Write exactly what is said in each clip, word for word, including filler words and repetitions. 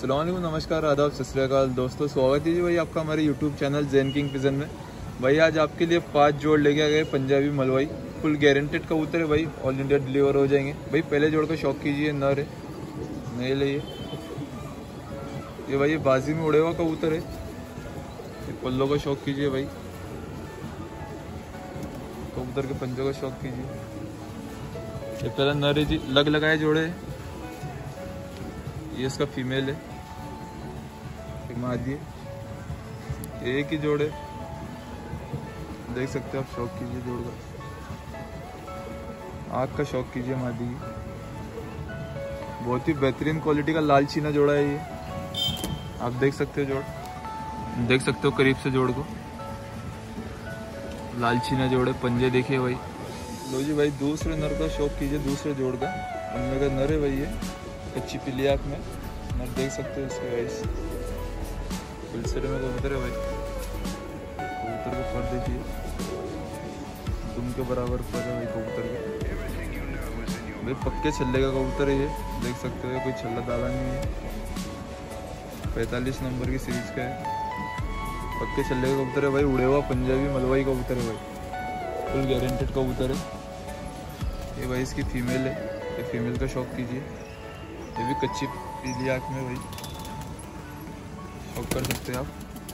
अस्सलाम वालेकुम, नमस्कार, आदाब, सत श्री अकाल दोस्तों। स्वागत है जी भाई आपका हमारे YouTube channel Jain king pigeon में। भाई आज आपके लिए पांच जोड़ लेके आ गए पंजाबी मलवाई, फुल गारंटेड कबूतर है भाई, ऑल इंडिया डिलीवर हो जाएंगे। भाई पहले जोड़ का शौक कीजिए, नर है, मेल है ये ये भाई ये बाजी में उड़े हुआ कबूतर है। ये पल्लों का शौक कीजिए भाई, कबूतर के पंजों का शौक कीजिए। ये पहला नर है जी, लग लगाए जोड़े है। ये इसका फीमेल है, एक मादी है, एक ही जोड़े देख सकते हो आप। शौक कीजिए जोड़ का, आँख का शौक कीजिए मादी की। बहुत ही बेहतरीन क्वालिटी का लाल चीना जोड़ा है ये, आप देख सकते हो जोड़, देख सकते हो करीब से जोड़ को। लाल चीना जोड़े, पंजे देखिए भाई। लो जी भाई, दूसरे नर का शौक कीजिए, दूसरे जोड़ का। उनमें का नर है भाई, ये कच्ची पीली आँख में नर देख सकते हो इसके वाइस। सिलसिले में कबूतर है भाई, कबूतर के पर देखिए, दुम के बराबर पर है भाई कबूतर के भाई। पक्के छल्ले का कबूतर है ये, देख सकते हो, कोई छल्ला डाला नहीं है। पैंतालीस नंबर की सीरीज का है, पक्के छल्ले का कबूतर है भाई। उड़े हुआ पंजाबी मलवाई कबूतर है भाई, फुल गारंटेड कबूतर है ये भाई। इसकी फीमेल है, ये फीमेल का शौक कीजिए। ये भी कच्ची पीली आँख में भाई, शौक कर सकते हैं आप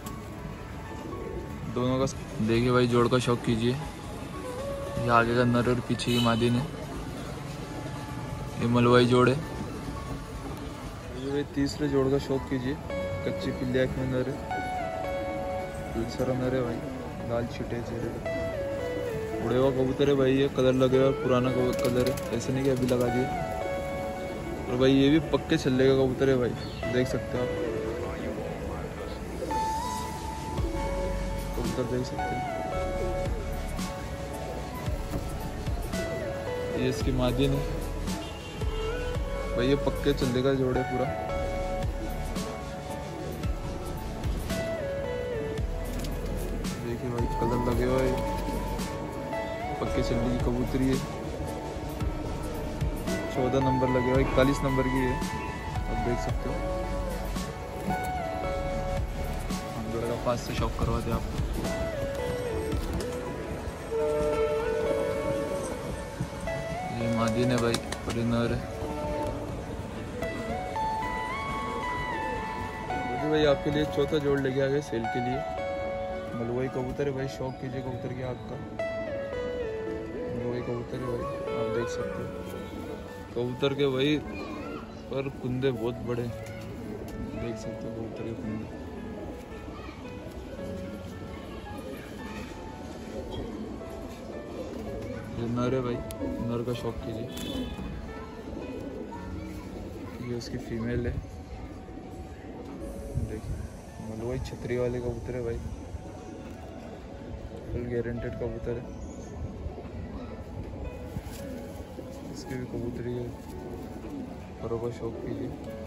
दोनों का। देखिए भाई, जोड़ का शौक कीजिए। ये आगे का नर और पीछे की मादी ने, ये मलवाई जोड़ है। ये भाई तीसरे जोड़ का शौक कीजिए, कच्ची पीली आँख में नर है, सारा नर है भाई, लाल छीटे चेहरे पे, उड़े हुआ कबूतर है भाई। ये कलर लगे हुआ, पुराना कलर है, ऐसे नहीं कि अभी लगा दिए। और भाई ये भी पक्के छल्ले का कबूतर है भाई, देख सकते हो आप, कबूतर देख सकते हैं। ये इसकी मादी ने भाई, ये पक्के छल्ले का जोड़ है पूरा। देखिए भाई, कलर लगे हुआ है, पक्के छल्ले की कबूतरी है। चौदह नंबर लगे हुआ, इकतालीस नंबर की है, आप देख सकते हो। जोड़े का पास से शौक करवा दे आपको। ये मादी ने भाई, और नर है भाई। आपके लिए चौथा जोड़ लेके आ गए सेल के लिए, मलवाई कबूतर है भाई। शौक कीजिए कबूतर की आँख का, मलवाई कबूतर है भाई, आप देख सकते हो। कबूतर के भाई पर कुंदे बहुत बड़े, देख सकते हो कबूतर के कुंदे। ये नर है भाई, नर का शौक कीजिए। ये उसकी फीमेल है, देखिए मलवाई छतरी वाले कबूतर है भाई, फुल गारंटेड कबूतर है। इसकी भी कबूतरी है, परों का शौक कीजिए,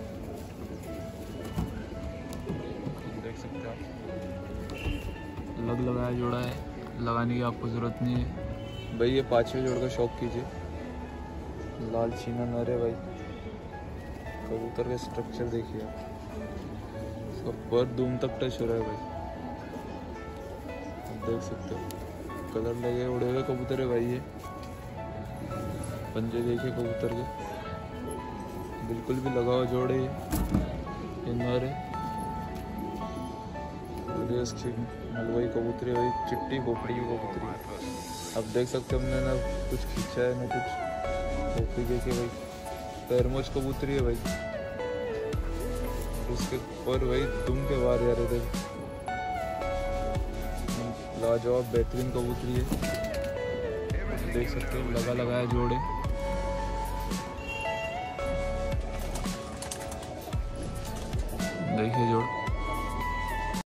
देख सकते हैं आप। लग लगाया जोड़ा है, लगाने की आपको ज़रूरत नहीं है भाई। ये पांचवें जोड़ का शौक कीजिए, लाल चीना नर है भाई। कबूतर का स्ट्रक्चर देखिए आप, इसका पर दूम तक टच हो रहा है भाई, आप देख सकते हो। कलर लगे उड़े हुए कबूतर है भाई। ये पंजे देखिए कबूतर के, बिल्कुल भी लगा हुआ जोड़ है ये। ये नर है, इसकी मलवाई कबूतरी भाई, चिट्टी खोपड़ी की कबूतरी, आप देख सकते हो। हमने ना कुछ खींचा है ना कुछ, खोपड़ी देखिए भाई, पैरमोच कबूतरी है भाई। उसके पर भाई दुम के बाहर जा रहे थे, लाजवाब बेहतरीन कबूतरी है, देख सकते हो। लगा लगाया जोड़े, देखिए जोड़।